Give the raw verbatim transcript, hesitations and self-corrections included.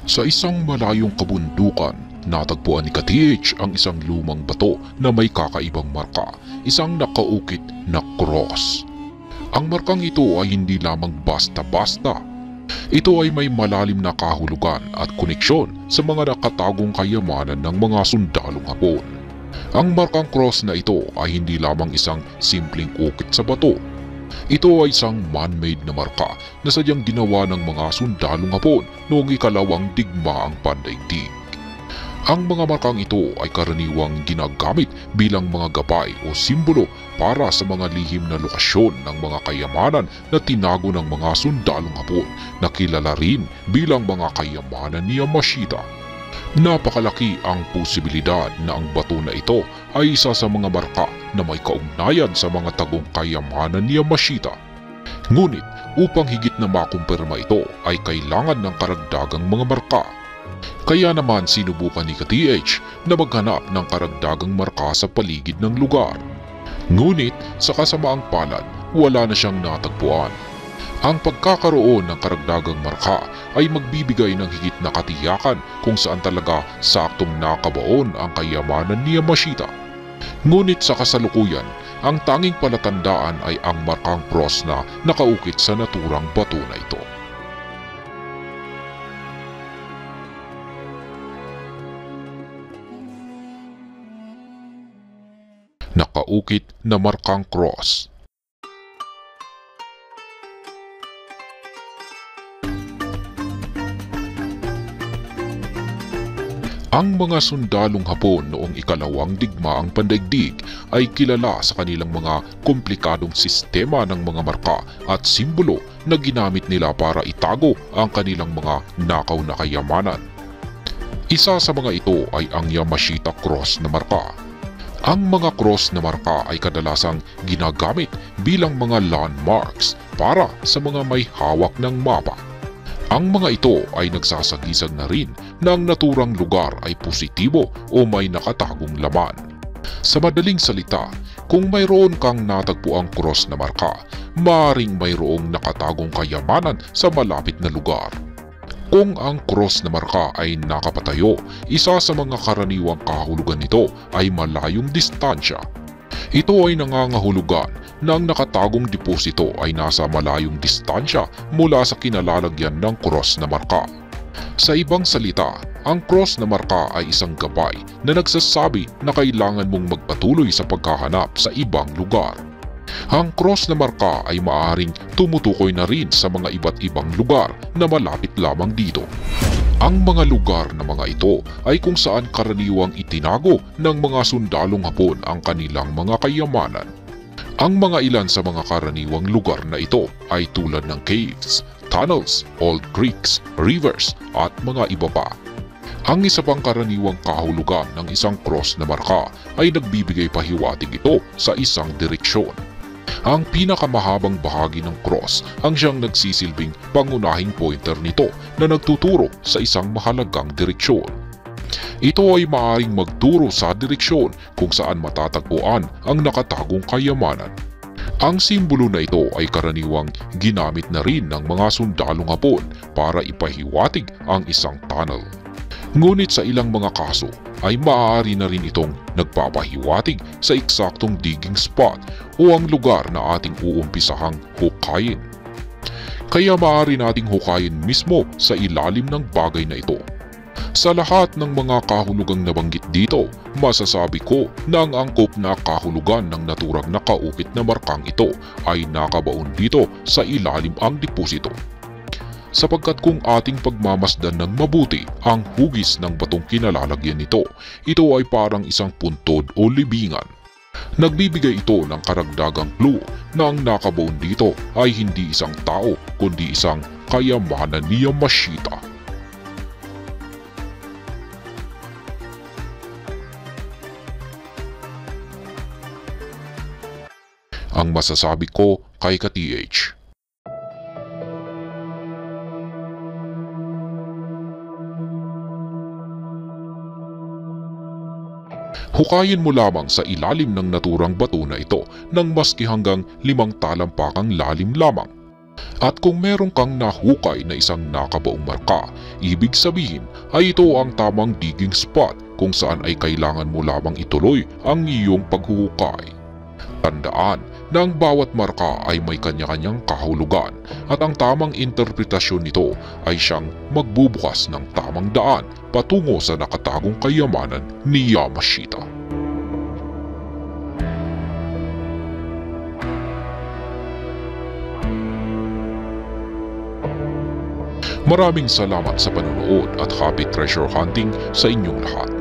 Sa isang malayong kabundukan, natagpuan ni Ka-T H ang isang lumang bato na may kakaibang marka, isang nakaukit na cross. Ang markang ito ay hindi lamang basta-basta. Ito ay may malalim na kahulugan at koneksyon sa mga nakatagong kayamanan ng mga sundalong Hapon. Ang markang cross na ito ay hindi lamang isang simpleng ukit sa bato. Ito ay isang man-made na marka na sadyang ginawa ng mga sundalong Hapon noong ikalawang digmaang pandaigdig. Ang mga markang ito ay karaniwang ginagamit bilang mga gabay o simbolo para sa mga lihim na lokasyon ng mga kayamanan na tinago ng mga sundalong Hapon na kilala rin bilang mga kayamanan ni Yamashita. Napakalaki ang posibilidad na ang bato na ito ay isa sa mga marka na may kaugnayan sa mga tagong kayamanan ni Yamashita. Ngunit upang higit na makumpirma ito ay kailangan ng karagdagang mga marka. Kaya naman sinubukan ni Ka-T H na maghanap ng karagdagang marka sa paligid ng lugar. Ngunit sa kasamaang palad, wala na siyang natagpuan. Ang pagkakaroon ng karagdagang marka ay magbibigay ng higit na katiyakan kung saan talaga saktong nakabaon ang kayamanan ni Yamashita. Ngunit sa kasalukuyan, ang tanging palatandaan ay ang markang cross na nakaukit sa naturang bato na ito. Nakaukit na markang cross. Ang mga sundalong Hapon noong ikalawang digmaang pandaigdig ay kilala sa kanilang mga komplikadong sistema ng mga marka at simbolo na ginamit nila para itago ang kanilang mga nakaw na kayamanan. Isa sa mga ito ay ang Yamashita Cross na marka. Ang mga cross na marka ay kadalasang ginagamit bilang mga landmarks para sa mga may hawak ng mapa. Ang mga ito ay nagsasagisag na rin na ang naturang lugar ay positibo o may nakatagong laman. Sa madaling salita, kung mayroon kang natagpuang cross na marka, maaaring mayroong nakatagong kayamanan sa malapit na lugar. Kung ang cross na marka ay nakapatayo, isa sa mga karaniwang kahulugan nito ay malayong distansya. Ito ay nangangahulugan na ang nakatagong deposito ay nasa malayong distansya mula sa kinalalagyan ng cross na marka. Sa ibang salita, ang cross na marka ay isang gabay na nagsasabi na kailangan mong magpatuloy sa paghahanap sa ibang lugar. Ang cross na marka ay maaaring tumutukoy na rin sa mga iba't ibang lugar na malapit lamang dito. Ang mga lugar na mga ito ay kung saan karaniwang itinago ng mga sundalong Hapon ang kanilang mga kayamanan. Ang mga ilan sa mga karaniwang lugar na ito ay tulad ng caves, tunnels, old creeks, rivers at mga iba pa. Ang isa pang karaniwang kahulugan ng isang cross na marka ay nagbibigay pahiwatig ito sa isang direksyon. Ang pinakamahabang bahagi ng cross ang siyang nagsisilbing pangunahing pointer nito na nagtuturo sa isang mahalagang direksyon. Ito ay maaaring magturo sa direksyon kung saan matatagpuan ang nakatagong kayamanan. Ang simbolo na ito ay karaniwang ginamit na rin ng mga sundalong Hapon para ipahiwatig ang isang tunnel. Ngunit sa ilang mga kaso ay maaari na rin itong nagpapahiwatig sa eksaktong digging spot o ang lugar na ating uumpisahang hukayin. Kaya maaari nating hukayin mismo sa ilalim ng bagay na ito. Sa lahat ng mga kahulugang nabanggit dito, masasabi ko na ang angkop na kahulugan ng naturang nakaukit na markang ito ay nakabaon dito sa ilalim ang deposito. Sapagkat kung ating pagmamasdan ng mabuti ang hugis ng batong kinalalagyan nito, ito ay parang isang puntod o libingan. Nagbibigay ito ng karagdagang clue na ang nakabaon dito ay hindi isang tao kundi isang kayamanan ni Yamashita. Ang masasabi ko kay Ka-T H. Hukayin mo lamang sa ilalim ng naturang bato na ito ng maski hanggang limang talampakang lalim lamang. At kung meron kang nahukay na isang nakabaong marka, ibig sabihin ay ito ang tamang digging spot kung saan ay kailangan mo lamang ituloy ang iyong paghuhukay. Tandaan na ang bawat marka ay may kanya-kanyang kahulugan at ang tamang interpretasyon nito ay siyang magbubukas ng tamang daan patungo sa nakatagong kayamanan ni Yamashita. Maraming salamat sa panonood at happy treasure hunting sa inyong lahat.